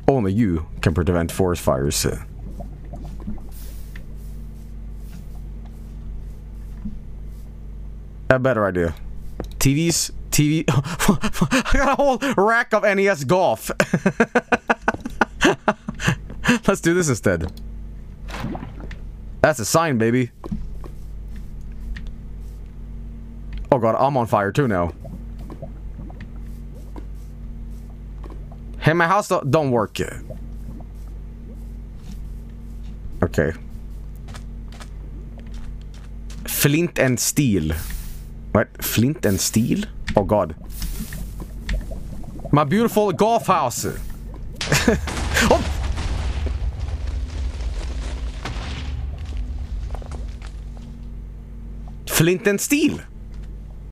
Only you can prevent forest fires. A better idea. TV. I got a whole rack of NES Golf. Let's do this instead. That's a sign, baby. Oh god, I'm on fire too now. Hey, my house don't work yet. Okay. Flint and steel. What? Flint and steel? Oh god. My beautiful golf house. Oh! Flint and steel.